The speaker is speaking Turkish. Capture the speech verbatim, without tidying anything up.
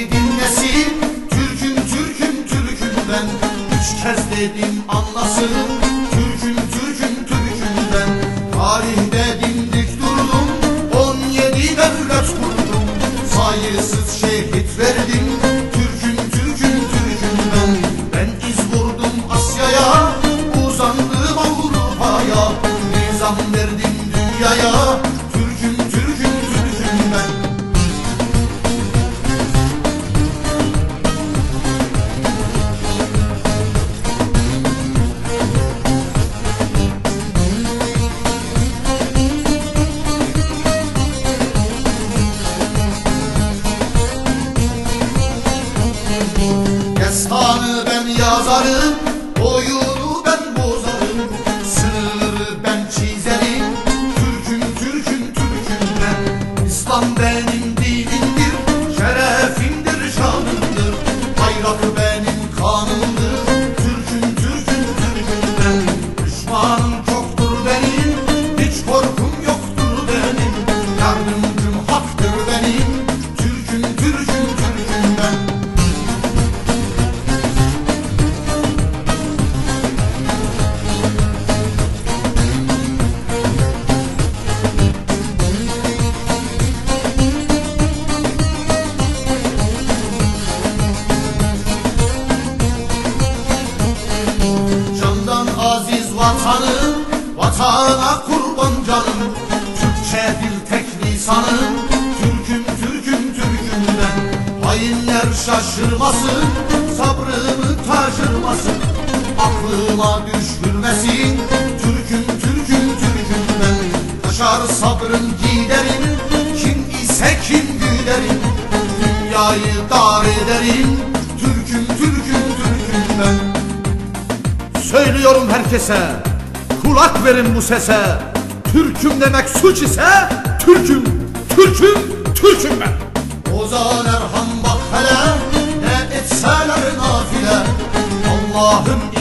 beni dinlesin. Türküm Türküm Türküm ben, üç kez dedim anlasın. Türküm Türküm Türküm ben, tarihte dimdik durdum. On yedi devlet kurdum, sayısız şehit verdim. Türküm Türküm Türküm ben, ben iz vurdum Asya'ya, uzandım Avrupa'ya, nizam verdim dünyaya. Türküm Türküm Türküm ben. Destanı ben yazarım, oyunu ben bozarım, sınırları ben çizerim. Türküm Türküm Türküm ben, İslam benim dinimdir, şerefimdir, şanımdır, bayrakı benim kanımdır. Türküm Türküm Türküm ben, düşmanım çoktur benim, hiç korkum yoktur benim, yardımcım haktır benim. Türküm Türküm Türküm ben. Candan aziz vatanım, vatana kurban canım, Türkçe bir tek lisanım. Türküm Türküm Türküm ben, hainler şaşırmasın, sabrımı taşırmasın, aklıma düşürmesin. Türküm Türküm Türküm ben, taşar sabrım giderim, kim ise kim güderim, dünyayı dar ederim. Türküm Türküm Türküm ben. Söylüyorum herkese, kulak verin bu sese. Türküm demek suç ise, Türküm, Türküm, Türküm ben. Ozan Erhan bak hele, ne etseler nafile, Allah'ım